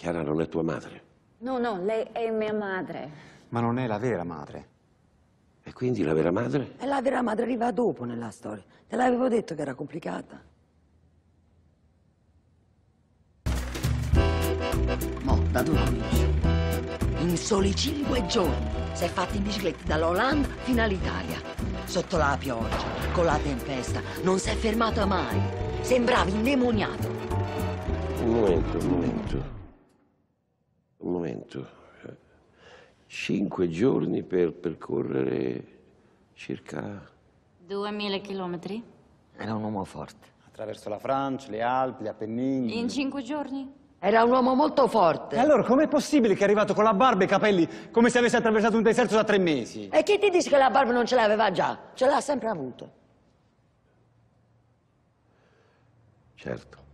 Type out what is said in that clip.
Chiara non è tua madre. No, no, lei è mia madre. Ma non è la vera madre. E quindi la vera madre? E la vera madre arriva dopo nella storia. Te l'avevo detto che era complicata. Mo, da dove comincio? In soli 5 giorni si è fatto in bicicletta dall'Olanda fino all'Italia. Sotto la pioggia, con la tempesta, non si è fermata mai. Sembrava indemoniato. Un momento. 5 giorni per percorrere circa... 2000 chilometri? Era un uomo forte. Attraverso la Francia, le Alpi, gli Appennini. In 5 giorni? Era un uomo molto forte. E allora com'è possibile che è arrivato con la barba e i capelli come se avesse attraversato un deserto da 3 mesi? E chi ti dice che la barba non ce l'aveva già? Ce l'ha sempre avuto. Certo.